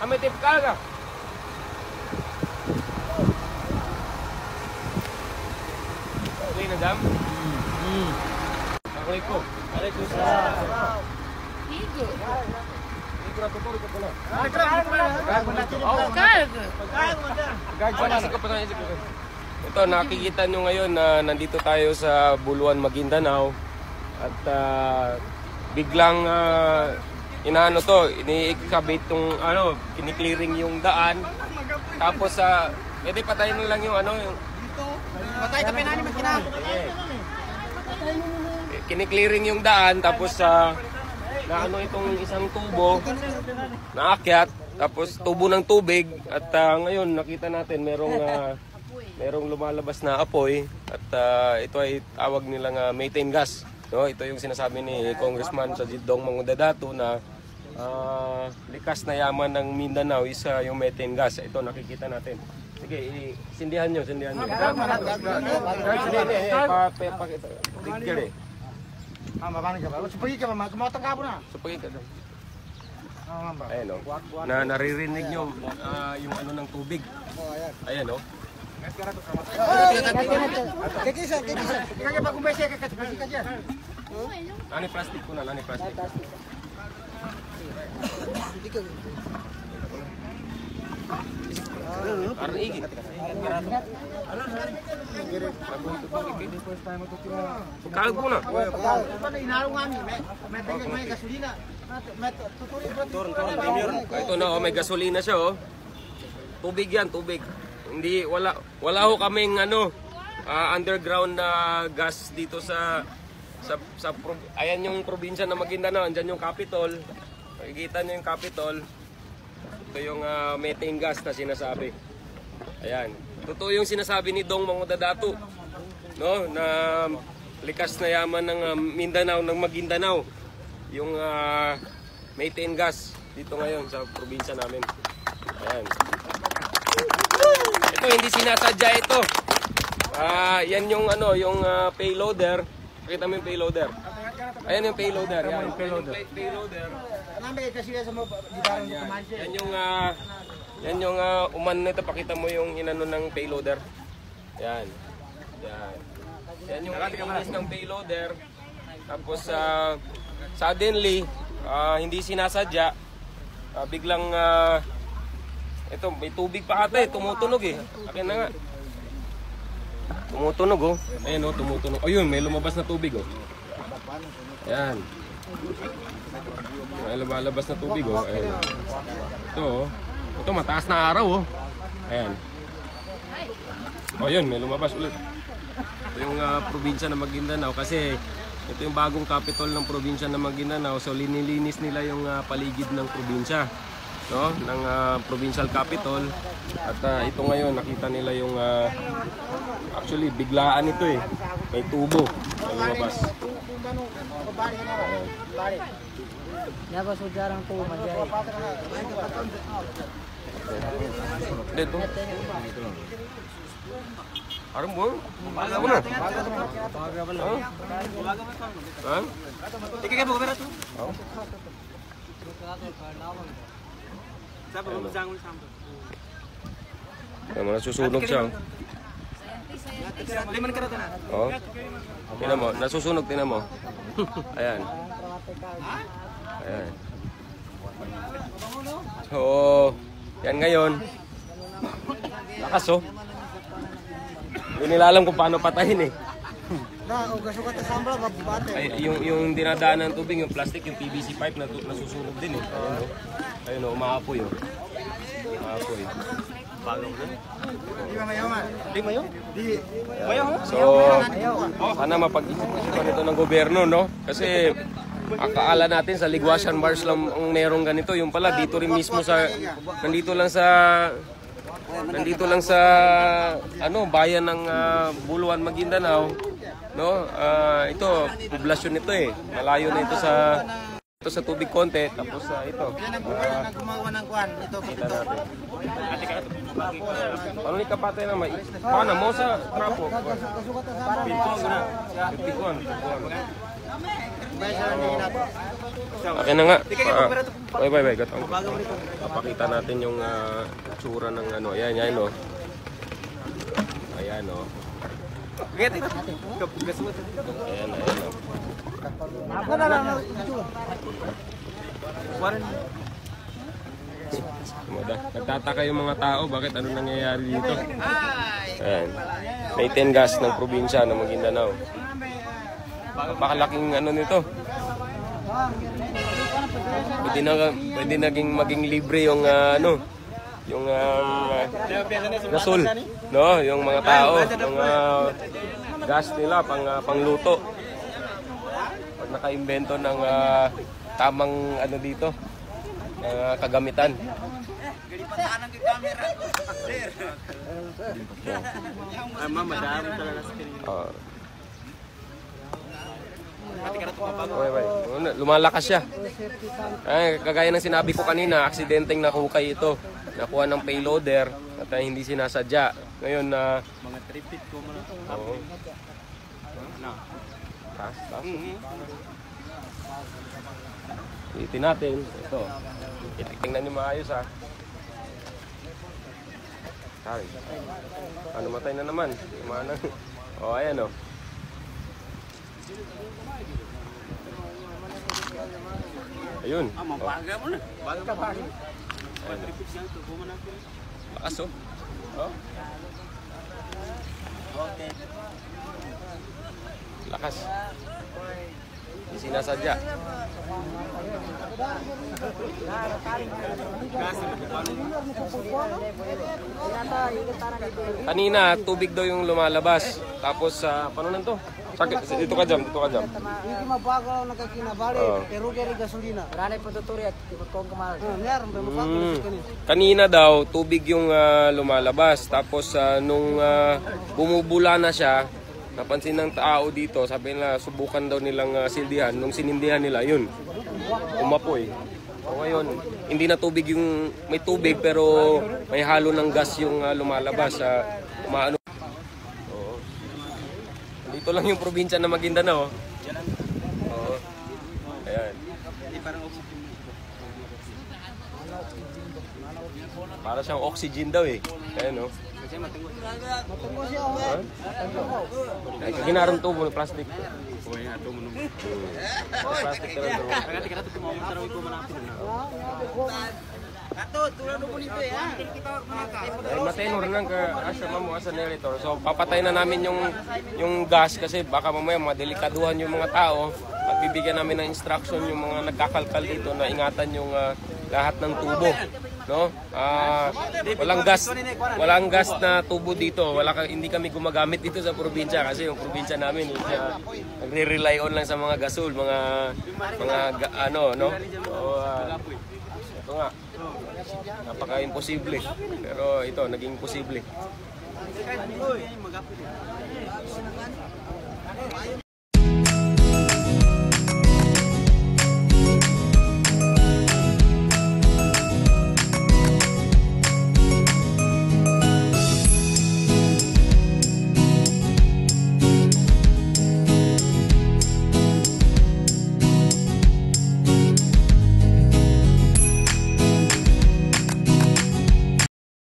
may tip ka. Okay na, Dam? Okay ko. Higo. Ito, nakikita nyo ngayon na nandito tayo sa Buluan, Maguindanao. At biglang inaano to, ini-excavate tong kini-clearing yung daan. Tapos pwede patayin lang yung yung Patay ka pinani makina. kini-clearing yung daan, tapos na itong isang tubo naakyat, tapos tubo ng tubig. At ngayon nakita natin merong lumalabas na apoy, at ito ay tawag nilang methane gas, no? Ito yung sinasabi ni Congressman sa Dong Mangudadato na likas na yaman ng Mindanao is yung methane gas. Ito nakikita natin. Sige, sindihan nyo. Supagi ka mama, kumotong ka po na. Supagi ka. Ayan o. Naririnig nyo yung ng tubig. Ayan o. Kikisa. Kaya pa kumbese ka dyan. Nani plastic ko na, nani plastic. Karena igit. Pagkalag po na. Ito na, may gasolina siya. Tubig yan, tubig. Hindi, wala ho kaming underground na gas dito sa ayan yung probinsya na Maguindanao. Andyan yung Capitol. Makikita nyo yung Capitol. Ito yung methane gas na sinasabi. Ayan. Totoo yung sinasabi ni Dong Mangudadato, no, na likas na yaman ng Mindanao, ng Maguindanao, yung methane gas dito ngayon sa probinsya namin. Ayan. Ito hindi sinasadya ito. Yan yung yung payloader. Pakita mo yung payloader. Ayan yung payloader. Yan yung payloader. Yan yung uman nito. Pakita mo yung inano ng payloader. Yan. Yan yung inis ng payloader. Tapos suddenly hindi sinasadya, biglang ito may tubig pa ata tumutunog Akin na nga. Tumutunog Ayun tumutunog. Ayun, may lumabas na tubig Ayan. May lumalabas na tubig Ayan. Ito mataas na araw Ayan. Ayun, may lumabas ulit. Ito yung probinsya ng Maguindanao, kasi ito yung bagong capital ng probinsya ng Maguindanao. So linilinis nila yung paligid ng probinsya, no, ng provincial capital. At ito ngayon nakita nila yung actually biglaan ito may tubo na lumabas. Yaba sujarang po magyari. Dito. Arang mo? Baga mo na. Ha? Tika ka po kamera to. Sabi mo sang sampo. Nasusunog siya. Liman ka na. Tingnan mo, nasusunog, tingnan mo. Ayan. Ayan. So, yan ngayon. Lakas Hindi nila alam kung paano patayin Ay, yung dinadaan ng tubig, yung plastic, yung PVC pipe na nasusunog din Ayun umaapoy Umaapoy. Di mayo? So, sana mapag-isipan ito ng gobyerno, no? Kasi akaala natin sa Ligwasan Bars lang ang merong ganito. Yung pala dito rin mismo nandito lang sa bayan ng Buluan, Maguindanao, no? Ito poblasyon nito Malayo na ito sa tubig konti, tapos ito. Gumawa ng kuan ito. Kita natin. Ano ni kapatay na paano mo sa trapo? Pikuan. Akin na nga. Bye. Gatong. Papakita natin yung tsura ng ano. Ayan, oh. Ayan, oh. Ayan, oh. Nagtataka yung mga tao, bakit ano nangyayari dito? Ayan. May 10 gas ng probinsya ng Maguindanao. Napakalaking ano nito. Pwede maging libre yung yung gasol, no, yung mga tao, yung gas nila pangluto. Pag nakaimbento ng tamang ano dito, kagamitan. Lumalakas siya. Kagaya ng sinabi ko kanina, aksidenteng nakukay ito. Nakuha ng payloader at hindi sinasadya. Ngayon na mga 3 feet ko man. Oo. Taas. Itin natin. Ito. Tingnan niyo maayos, ha. Sorry. Matay na naman. Oh, ayan, oh. Ayun. Mabaga mo na. Baga pa. Lakas, oh. Okay. Lakas. Hindi sinasadya. Kanina, tubig daw yung lumalabas. Tapos, paano na to? Dito ka dyan. Hindi mabagal ang nagkakinabali, pero gari gasolina. Ranay po tuturi at kung kamal. Meron ba mabagal kanina? Kanina daw, tubig yung lumalabas. Tapos, nung bumubula na siya, napansin ng tao dito, sabi nila, subukan daw nilang sildihan. Nung sinindihan nila, yun, umapoy. O ngayon, hindi na tubig yung, may tubig pero may halo ng gas yung lumalabas. Umaano. Oo. Dito lang yung probinsya na Maguindanao. Oo. Ayan. Para siyang oxygen daw, eh. Ayan, oh. Matungo siya, Ay, ginaron tubo ng plastic. Plastic na lang. Ay, matenor lang ka asa mo asa narrator. So papatay na namin yung gas kasi baka mamaya madelikaduhan yung mga tao at bibigyan namin ng instruction yung mga nagkakalkal dito na ingatan yung lahat ng tubo. No? Walang gas na tubo dito. Hindi kami gumagamit dito sa probinsya kasi yung probinsya namin nagre-rely on lang sa mga gasol, mga ano, no? So, ito nga. Napaka-imposible. Pero ito, naging posible.